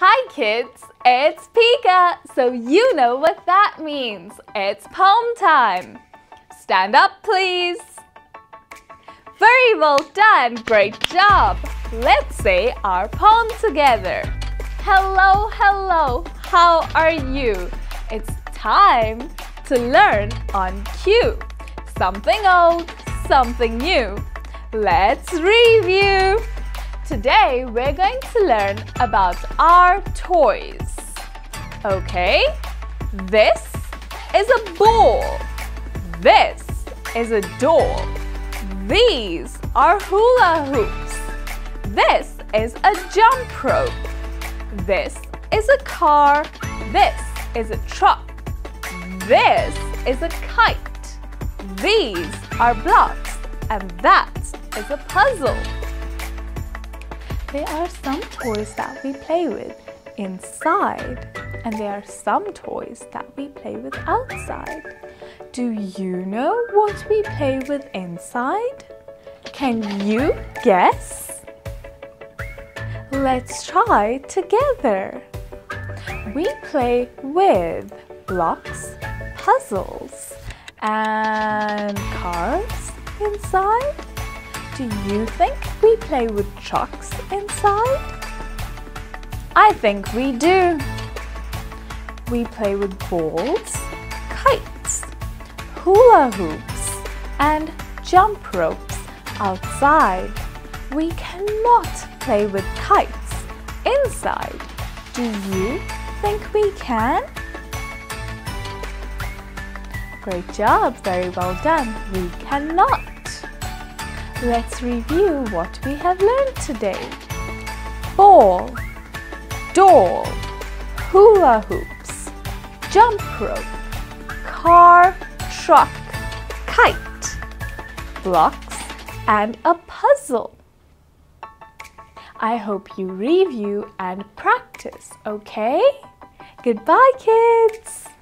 Hi kids, it's Pika, so you know what that means. It's poem time. Stand up please. Very well done, great job. Let's say our poem together. Hello, hello, how are you? It's time to learn on cue. Something old, something new. Let's review. Today we're going to learn about our toys. Okay, this is a ball. This is a doll. These are hula hoops. This is a jump rope. This is a car. This is a truck. This is a kite. These are blocks, and that is a puzzle. There are some toys that we play with inside, and there are some toys that we play with outside. Do you know what we play with inside? Can you guess? Let's try together. We play with blocks, puzzles, and cars inside. Do you think we play with trucks inside? I think we do. We play with balls, kites, hula hoops, and jump ropes outside. We cannot play with kites inside. Do you think we can? Great job, very well done. We cannot. Let's review what we have learned today. Ball, doll, hula hoops, jump rope, car, truck, kite, blocks, and a puzzle. I hope you review and practice, okay? Goodbye, kids!